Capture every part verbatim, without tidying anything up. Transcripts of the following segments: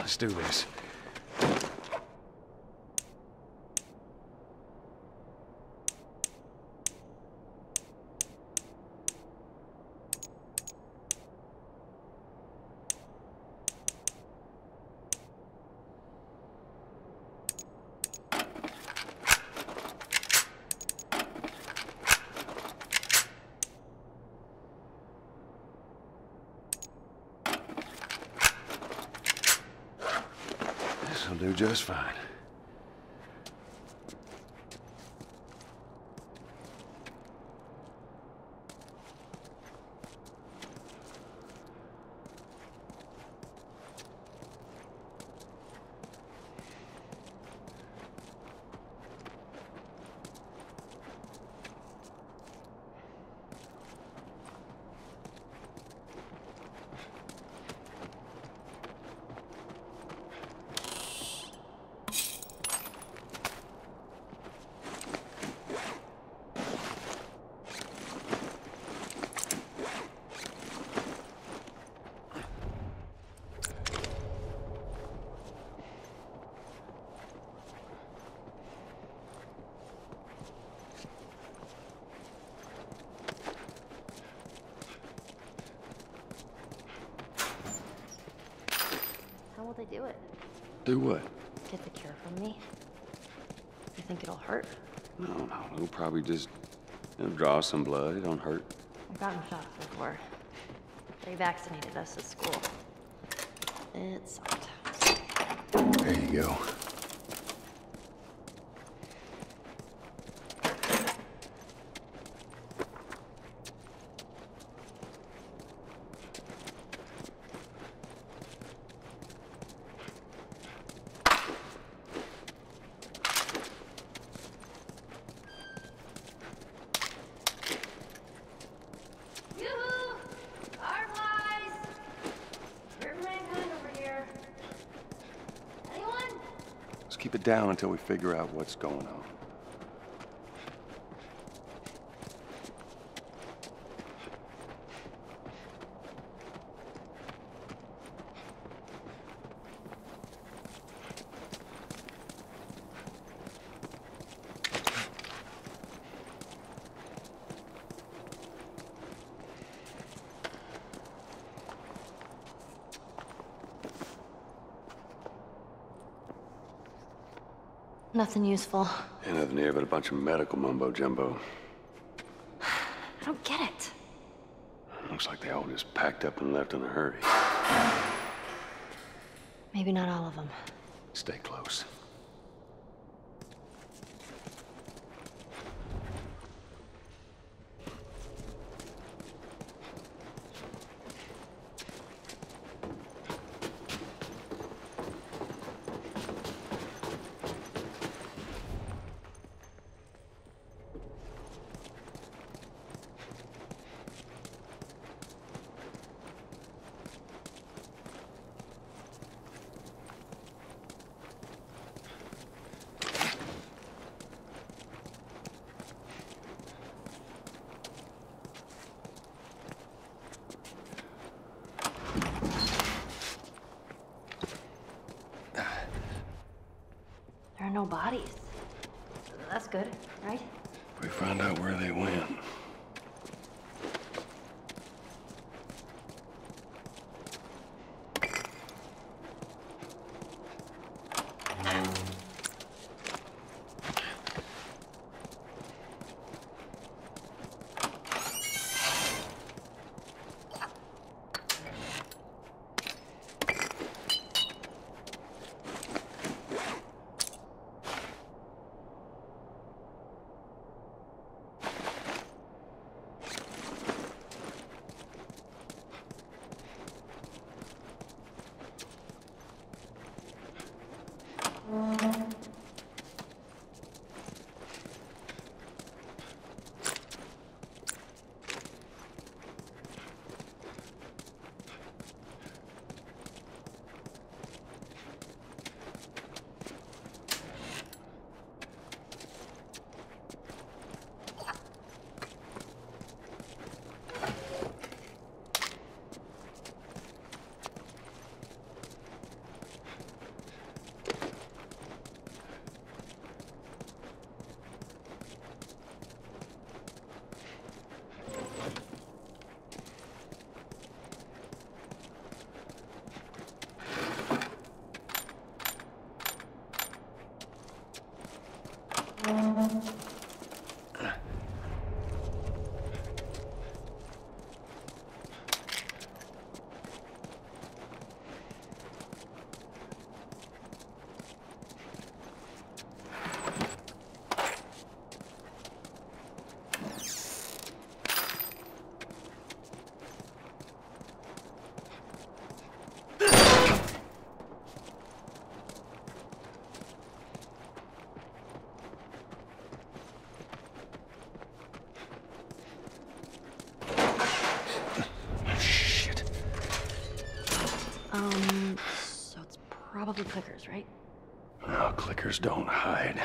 Let's do this. This'll do just fine. How will they do it? Do what? Get the cure from me? You think it'll hurt? No, no, it'll probably just you know, draw some blood. It don't hurt. I've gotten shots before. They vaccinated us at school. It sucked. There you go. Keep it down until we figure out what's going on. Nothing useful. Ain't nothing here but a bunch of medical mumbo-jumbo. I don't get it. Looks like they all just packed up and left in a hurry. Maybe not all of them. Stay close. There are no bodies. That's good, right? We find out where they went. Probably clickers, right? No, clickers don't hide.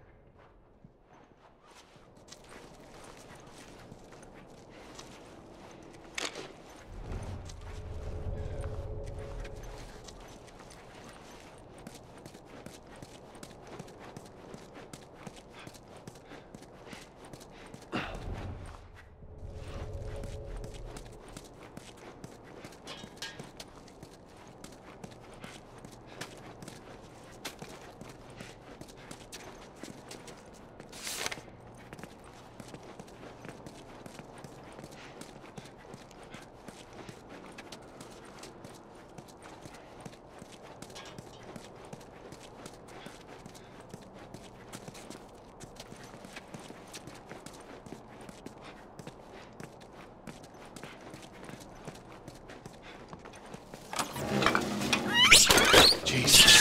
Jesus.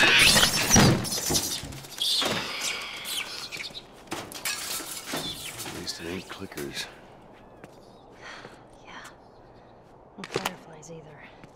At least it ain't clickers. Yeah. No fireflies either.